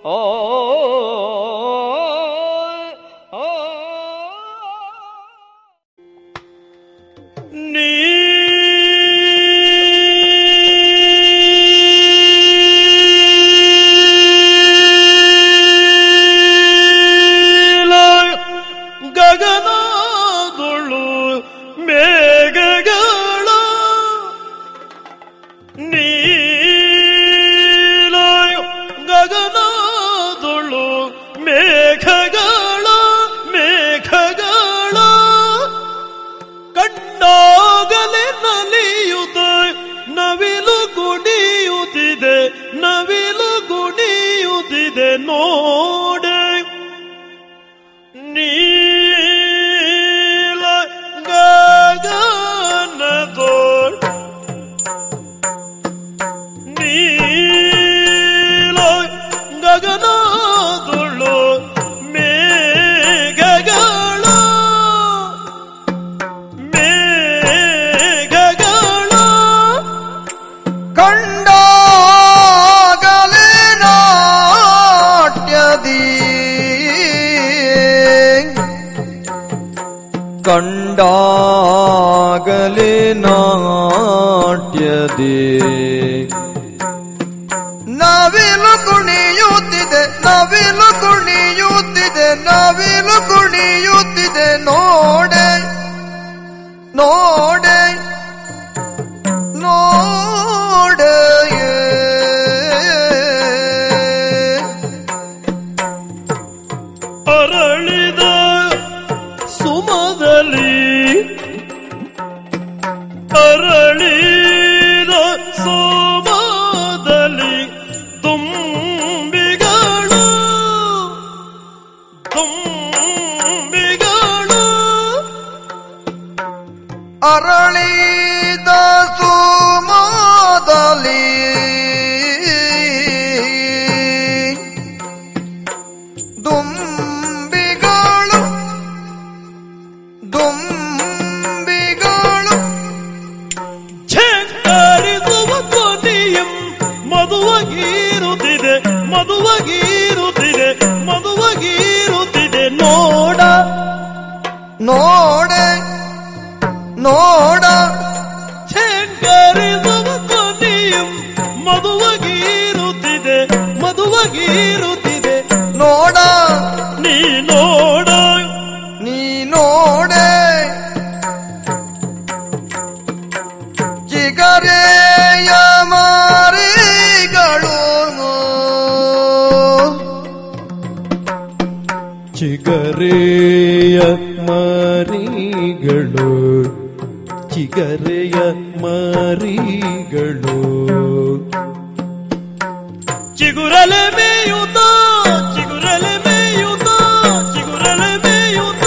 ನೋಡೆ ನೀಲ ಗಗನದೋಳ್ ನೀಲ ಗಗನದೊಳು ಮೇಘಗಳು ಮೇಘಗಳು ಕಂಡಾಗಲೇ ನಾಟ್ಯದಿ ಕಂಡಾಗಲೇ ನಾಟ್ಯದಿ ನವಿಲು ಕುಣಿಯುತ್ತಿದೆ ನವಿಲು ಕುಣಿಯುತ್ತಿದೆ ನವಿಲು ಕುಣಿಯುತ್ತಿದೆ ನೋಡೆ ನೋಡೆ ನೋಡೆ ಅರಳಿದ ಸುಮದಲ್ಲಿ ಅರಳಿದ ಸೋಮದಲ್ಲಿ ತುಂಬಿಗಳು ತುಂಬಿಗಳು ಅರಳಿದ ಸುಮದಲ್ಲಿ ದುಂಬಿಗಳು ದುಂಬಿಗಳು ಛೇಕರಿಸುವ ಕೊನೆಯಂ ಮಧುವಗೀರುತ್ತಿದೆ ಮಧುವಗೀರುತ್ತಿದೆ ಮಧುವಗೀರುತ್ತಿದೆ ನೋಡ ನೋಡೆ ನೋಡ ಛೇಕರಿಸುವ ಕೊನೆಯಂ ಮಧುವಗೀರುತ್ತಿದೆ ಮಧುವಗೀರುತ್ತಿದೆ ನೋಡ ನೀ ನೋಡ ನೀ ನೋಡೆ ಚಿಗರೆಯ ಮಾರಿಗಳು ಚಿಗರೆಯ ಮರಿಗಳು ಚಿಗರೆಯ ಮರಿಗಳು ಚಿಗುರಲೆ ಮೇಯುತ್ತ ಚಿಗುರಲೆ ಮೇಯುತ್ತ ಚಿಗುರಲೆ ಮೇಯುತ್ತ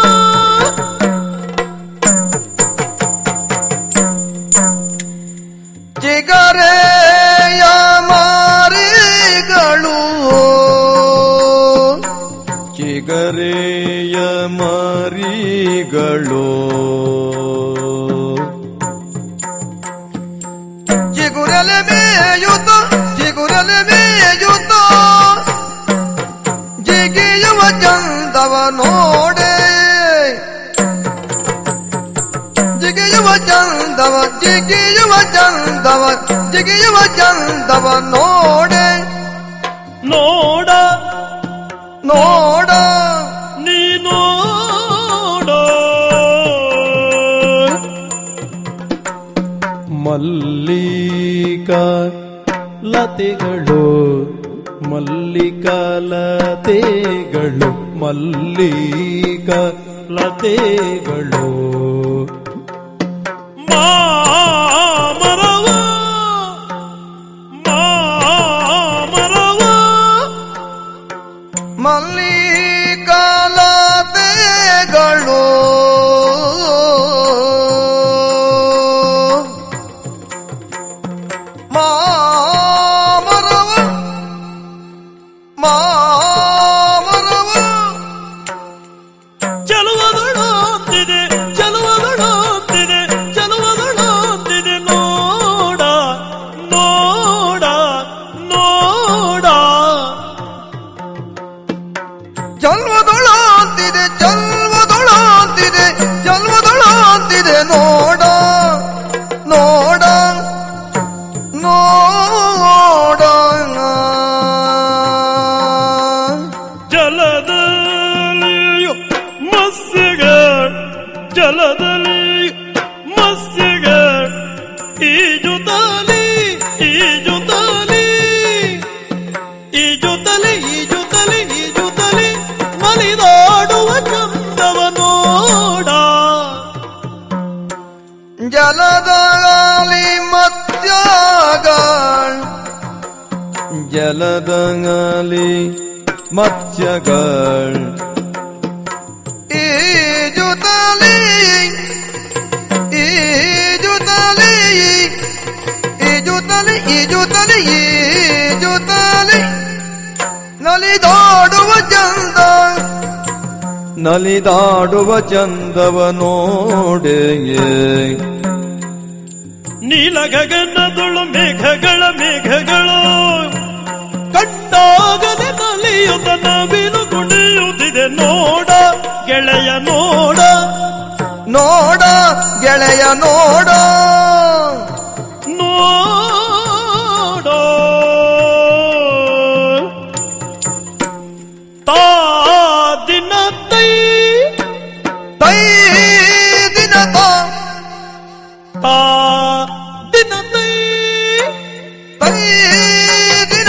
ಚಿಗರೆಯ ಮಾರಿಗಳು ಚಿಗರೆಯ ಮರಿಗಳು ಚಿಗುರಲೆ ಮೇಯುತ್ತ ಚಿಗುರಲೆ ಮೇಯುತ್ತ ಜಿಗಿಯುವ ಚಂದವ ನೋಡೆ ಜಿಗಿಯುವ ಚಂದವ ಜಿಗಿಯುವ ಚಂದವ ಜಿಗಿಯುವ ಚಂದವ ನೋಡೆ ನೋಡ ನೋಡ ನೀ ನೋಡ ಮಲ್ಲಿಕಾ ಲತೆಗಳು ಮಲ್ಲಿಕಾ ಲತೆಗಳು ಮಲ್ಲಿಕಾ ಲತೆಗಳು ಮಾಮರವ ಮಾಮರವ ಮಲ್ಲಿಕಾಲತೆಗಳು ಮಾಮರವ ಮಾಮರವ ಚಲುವದಳಾಂತಿದೆ ಚಲುವದಳಾಂತಿದೆ ಚಲುವದಳಾಂತಿದೆ ನೋಡ ನೋಡ ನೋಡ ಚಲ್ವದೊಳಂತಿದೆ ಚಲ್ವದೊಳಂತಿದೆ ಚಲ್ವದೊಳಂತಿದೆ ನೋಡ ನೋಡ ನೋಡ ಜಲದಲ್ಲಿಯು ಮತ್ಸ್ಯಗಳು ಜಲದಲ್ಲಿ ಮತ್ಸ್ಯಗಳು ಈಜುತ್ತಲಿ ಈಜುತ್ತಲಿ ಈಜುತ್ತಲಿ ಈಜುತ್ತಲಿ ಈಜುತ್ತಲಿ ಮಲಿದಾಡುವ ಚಂದವ ನೋಡ ಜಲದಲ್ಲಿ ಮತ್ಸ್ಯಗಳು ಜಲದಲ್ಲಿ ಮತ್ಸ್ಯಗಳು ಈಜುತ್ತಲಿ ಈಜುತ್ತಲಿ ಈಜುತ್ತಲಿ ಈಜುತ್ತಲಿ ಈಜುತ್ತಲಿ ನಲಿದಾಡುವ ಚಂದ ನಲಿದಾಡುವ ಚಂದವ ನೋಡೆಯೇ ನೀಲ ಗಗನದೊಳು ಮೇಘಗಳು ಕಟ್ಟಾಗದೆ ನಲಿಯುತ್ತ ನವಿಲು ಕುಣಿಯುತ್ತಿದೆ ನೋಡ ಗೆಳೆಯ ನೋಡ ನೋಡ ಗೆಳೆಯ ನೋಡ ನೋಡ ತಾ ದಿನ ತೈ ತೈ ದಿನ ತಾ ದಿನ ತೈ ತೈ ದಿನ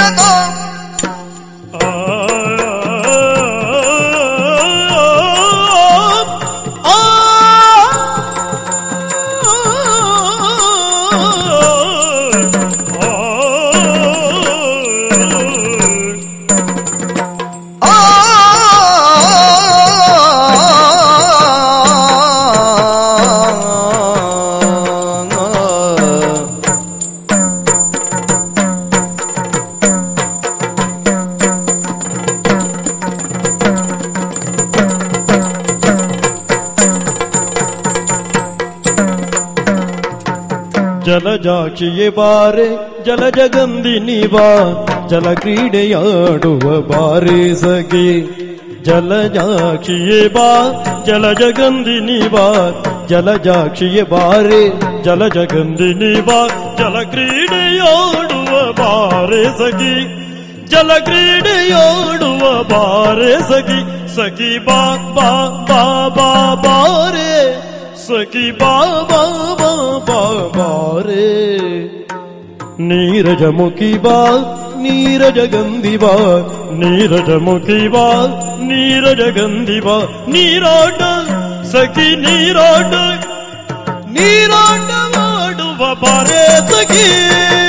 ಜಲಜಾಕ್ಷಿಯೇ ಬಾರೆ ಜಲಜಗಂಧಿನಿ ಬಾ ಜಲ ಕ್ರೀಡೆಯಾಡುವ ಬಾರೆ ಸಖಿ ಜಲಜಾಕ್ಷಿಯೇ ಬಾ ಜಲಜಗಂಧಿನಿ ಬಾ ಜಲಜಾಕ್ಷಿಯೇ ಬಾರೆ ಜಲಜಗಂಧಿನಿ ಬಾ ಜಲ ಕ್ರೀಡೆಯಾಡುವ ಬಾರೆ ಸಖಿ ಜಲ ಕ್ರೀಡೆಯಾಡುವ ಬಾರೆ ಸಖಿ ಸಖಿ ಬಾ ಬಾ ಬಾ ಬಾ ಬಾರೆ ಸಖಿ ಬಾ ಬಾ ಬಾ ಬಾ ಬಾರೆ ನೀರಜಮುಖಿ ಬಾ ನೀರಜಗಂಧಿ ಬಾ ನೀರಜಮುಖಿ ಬಾ ನೀರಜಗಂಧಿ ಬಾ ನೀರಾಟ ಸಖಿ ನೀರಾಟ ನೀರಾಟ ಮಾಡುವ ಬಾರೆ ಸಖಿ